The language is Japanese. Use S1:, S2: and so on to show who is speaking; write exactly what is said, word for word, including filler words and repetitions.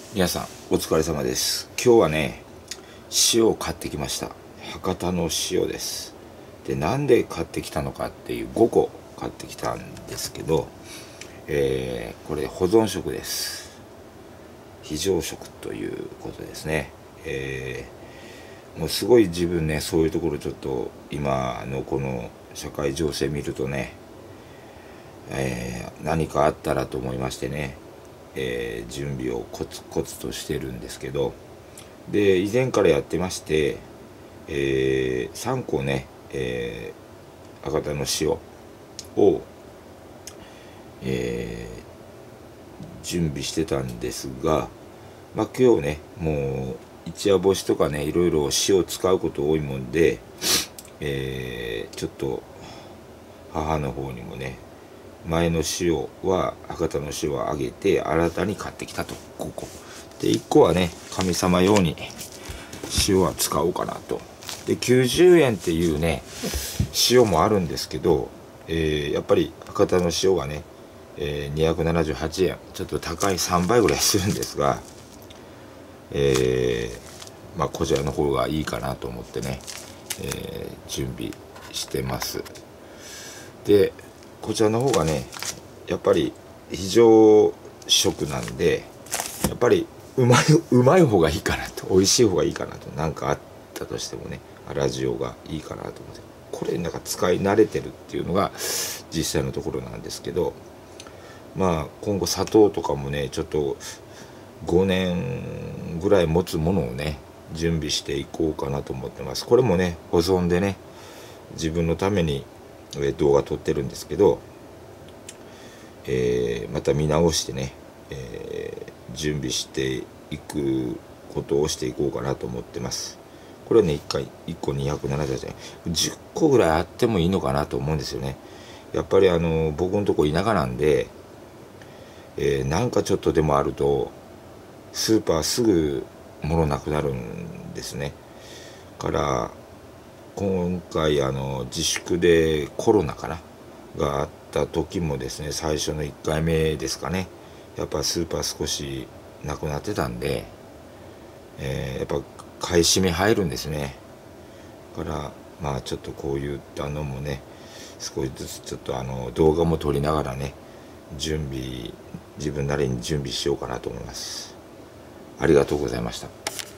S1: 皆さんお疲れ様です。今日はね、塩を買ってきました。博多の塩です。で、なんで買ってきたのかっていうごこ買ってきたんですけど、えーこれ保存食です。非常食ということですね。えーもうすごい自分ね、そういうところちょっと今のこの社会情勢見るとね、えー何かあったらと思いましてね、えー準備をコツコツとしてるんですけど、で以前からやってまして、えーさんこね、えー博多の塩を、えー準備してたんですが、まあ今日ね、もう一夜干しとかね、いろいろ塩使うこと多いもんで、えーちょっと母の方にもね、前の塩は博多の塩はあげて新たに買ってきたとごこで、いっこはね神様用に塩は使おうかなと。できゅうじゅうえんっていうね塩もあるんですけど、えーやっぱり博多の塩がね、えーにひゃくななじゅうはちえん、ちょっと高いさんばいぐらいするんですが、えーまあこちらの方がいいかなと思ってね、えー準備してます。でこちらの方がね、やっぱり非常食なんで、やっぱりうまいうまい方がいいかなと、美味しい方がいいかなと、何かあったとしてもね、粗塩がいいかなと思って、これなんか使い慣れてるっていうのが実際のところなんですけど、まあ今後砂糖とかもね、ちょっとごねんぐらい持つものをね準備していこうかなと思ってます。これもね保存でね、自分のために動画撮ってるんですけど、えーまた見直してね、えー準備していくことをしていこうかなと思ってます。これはね、いっかいいっこにひゃくななじゅうはちえん、じゅっこぐらいあってもいいのかなと思うんですよね。やっぱりあの僕のとこ田舎なんで、えーなんかちょっとでもあるとスーパーすぐ物なくなるんですね。から今回あの自粛でコロナかながあった時もですね、最初のいっかいめですかね、やっぱスーパー少しなくなってたんで、えーやっぱ買い占め入るんですね。だからまあちょっとこういったのもね、少しずつちょっとあの動画も撮りながらね、準備自分なりに準備しようかなと思います。ありがとうございました。